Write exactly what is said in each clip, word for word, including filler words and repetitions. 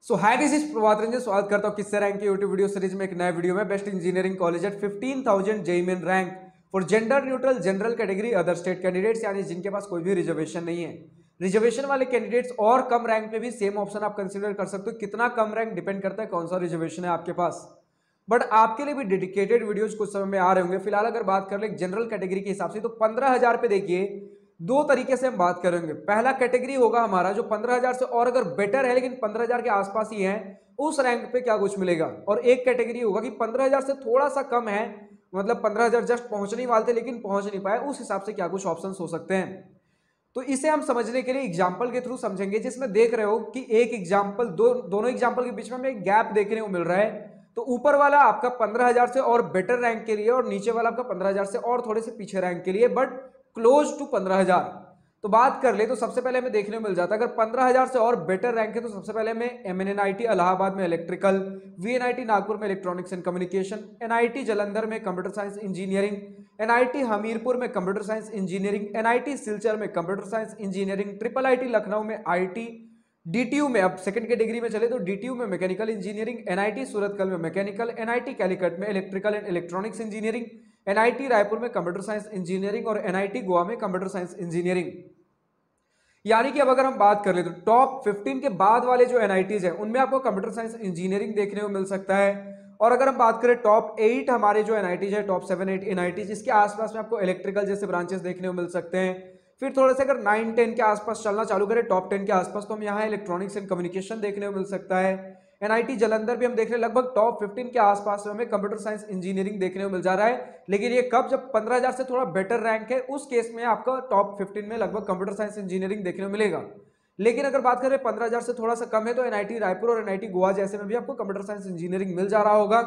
So hi this is Prabhat Ranjan, स्वागत करता हूं किससे रैंक की यूट्यूब वीडियो सीरीज में एक नए वीडियो में। Best engineering college at fifteen thousand JEE Main rank for gender neutral general category other state candidates, यानी जिनके पास कोई भी रिजर्वेशन नहीं है। रिजर्वेशन वाले कैंडिडेट्स और कम रैंक पे भी सेम ऑप्शन आप कंसिडर कर सकते हो। कितना कम रैंक डिपेंड करता है कौन सा रिजर्वेशन है आपके पास, बट आपके लिए भी डेडिकेटेड वीडियोज कुछ समय में आ रहे होंगे। फिलहाल अगर बात कर ले जनरल कैटेगरी के हिसाब से तो पंद्रह हजार पे देखिए दो तरीके से हम बात करेंगे। पहला कैटेगरी होगा हमारा जो पंद्रह हजार से और अगर बेटर है लेकिन पंद्रह हजार के आसपास ही है, उस रैंक पे क्या कुछ मिलेगा। और एक कैटेगरी होगा कि पंद्रह हजार से थोड़ा सा कम है, मतलब पंद्रह हजार जस्ट पहुंचने वाले थे लेकिन पहुंच नहीं पाए, उस हिसाब से क्या कुछ ऑप्शंस हो सकते हैं। तो इसे हम समझने के लिए एग्जाम्पल के थ्रू समझेंगे, जिसमें देख रहे हो कि एक एग्जाम्पल दो दोनों एग्जाम्पल के बीच में हमें एक गैप देखने को मिल रहा है। तो ऊपर वाला आपका पंद्रह हजार से और बेटर रैंक के लिए और नीचे वाला आपका पंद्रह हजार से और थोड़े से पीछे रैंक के लिए, बट क्लोज टू पंद्रह हजार। तो बात कर ले तो सबसे पहले हमें देखने को मिल जाता है अगर पंद्रह हजार से और बेटर रैंक है तो सबसे पहले हमें एमएनआईटी इलाहाबाद में इलेक्ट्रिकल, वीएनआईटी नागपुर में electronics and communication, NIT Jalandhar में computer science engineering, NIT Hamirpur में computer science engineering, NIT Silchar में computer science engineering, triple IT Lucknow में आईटी, डीटीयू में अब सेकंड कैटेगरी में चले तो डीटीयू में मैकेनिकल इंजीनियरिंग, एनआईटी सूरतकल में मैकेनिकल, एनआईटी कैलिकट में electrical and electronics engineering, NIT Raipur में कंप्यूटर साइंस इंजीनियरिंग और एनआईटी गोवा में कंप्यूटर साइंस इंजीनियरिंग। यानी कि अब अगर हम बात कर ले तो टॉप फिफ्टीन के बाद वाले जो एनआईटीज हैं उनमें आपको कंप्यूटर साइंस इंजीनियरिंग देखने को मिल सकता है। और अगर हम बात करें टॉप एट हमारे जो एनआईटीज है, टॉप सेवन एट एनआईटीज, इसके आसपास में आपको इलेक्ट्रिकल जैसे ब्रांचेस देखने को मिल सकते हैं। फिर थोड़े से अगर नाइन टेन के आसपास चलना चालू करें टॉप टेन के आसपास, तो हम यहाँ इलेक्ट्रॉनिक्स एंड कम्युनिकेशन देखने को मिल सकता है। एनआईटी जालंधर भी हम देख रहे हैं लगभग टॉप फिफ्टीन के आसपास में हमें कंप्यूटर साइंस इंजीनियरिंग देखने को मिल जा रहा है। लेकिन ये कब, जब पंद्रह हजार से थोड़ा बेटर रैंक है उस केस में आपका टॉप फिफ्टीन में लगभग कंप्यूटर साइंस इंजीनियरिंग देखने को मिलेगा। लेकिन अगर बात करें पंद्रह हजार से थोड़ा सा कम है तो एनआईटी रायपुर और एनआईटी गोवा जैसे में भी आपको कंप्यूटर साइंस इंजीनियरिंग मिल जा रहा होगा।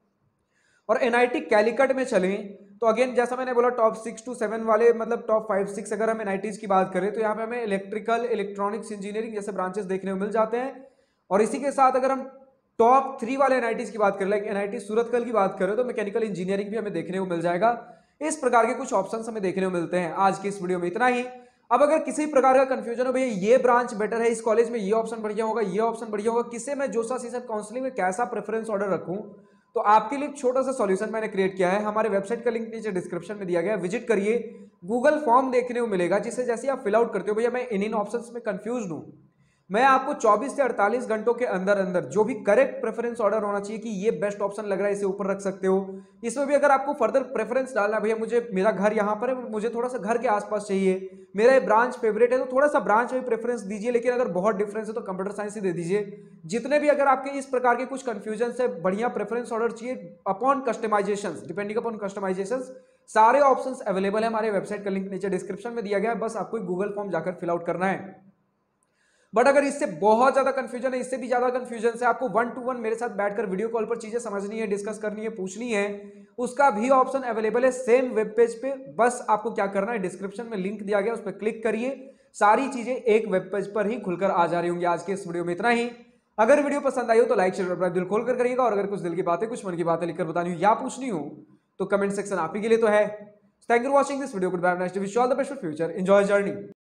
और एनआईटी कैलिकट में चलें तो अगेन जैसा मैंने बोला टॉप सिक्स टू सेवन वाले, मतलब टॉप फाइव सिक्स अगर हम एनआईटीज की बात करें तो यहाँ पे हमें इलेक्ट्रिकल, इलेक्ट्रॉनिक्स इंजीनियरिंग जैसे ब्रांचेस देखने को मिल जाते हैं। और इसी के साथ अगर हम टॉप थ्री वाले एनआईटीज की बात करें, लाइक एनआईटी सूरतकल की बात करें तो मैकेनिकल इंजीनियरिंग भी हमें देखने को मिल जाएगा। इस प्रकार के कुछ ऑप्शंस हमें देखने को मिलते हैं। आज की इस वीडियो में इतना ही। अब अगर किसी प्रकार का कंफ्यूजन हो, भैया ये ब्रांच बेटर है, इस कॉलेज में ये ऑप्शन बढ़िया होगा, ये ऑप्शन बढ़िया होगा, किसे मैं जोसा सीसद काउंसलिंग में कैसा प्रेफरेंस ऑर्डर रखूं, तो आपके लिए एक छोटा सा सॉल्यूशन मैंने क्रिएट किया है। हमारे वेबसाइट का लिंक नीचे डिस्क्रिप्शन में दिया गया है, विजिट करिए। गूगल फॉर्म देखने को मिलेगा जिसे जैसे आप फिल आउट करते हो, भैया मैं इन इन ऑप्शंस में कंफ्यूज हूं, मैं आपको चौबीस से अड़तालीस घंटों के अंदर अंदर जो भी करेक्ट प्रेफरेंस ऑर्डर होना चाहिए कि ये बेस्ट ऑप्शन लग रहा है, इसे ऊपर रख सकते हो। इसमें भी अगर आपको फर्दर प्रेफरेंस डालना है, भैया मुझे मेरा घर यहाँ पर है, मुझे थोड़ा सा घर के आसपास चाहिए, मेरा ब्रांच फेवरेट है तो थोड़ा सा ब्रांच में प्रेफरेंस दीजिए, लेकिन अगर बहुत डिफरेंस है तो कंप्यूटर साइंस ही दे दीजिए। जितने भी अगर आपके इस प्रकार के कुछ कंफ्यूजन से बढ़िया प्रेफरेंस ऑर्डर चाहिए upon customization, depending upon customization, सारे ऑप्शंस अवेलेबल है। हमारे वेबसाइट का लिंक नीचे डिस्क्रिप्शन में दिया गया है, बस आपको गूगल फॉर्म जाकर फिल आउट करना है। बट अगर इससे बहुत ज्यादा कंफ्यूजन है, इससे भी ज्यादा कंफ्यूजन से आपको वन टू वन मेरे साथ बैठकर वीडियो कॉल पर चीजें समझनी है, डिस्कस करनी है, पूछनी है, उसका भी ऑप्शन अवेलेबल है सेम वेब पेज पे। बस आपको क्या करना है, डिस्क्रिप्शन में लिंक दिया गया उस पर क्लिक करिए, सारी चीजें एक वेब पेज पर ही खुलकर आ जा रही होंगी। आज के इस वीडियो में इतना ही। अगर वीडियो पसंद आई हो तो लाइक शेयर अपना दिल खोलकर करिएगा, और अगर कुछ दिल की बातें, कुछ मन की बातें लिखकर बतानी हो या पूछनी हो तो कमेंट सेक्शन आप ही के लिए तो है। Thank you for watching this video, good bye, next wish all the best for future, enjoy journey.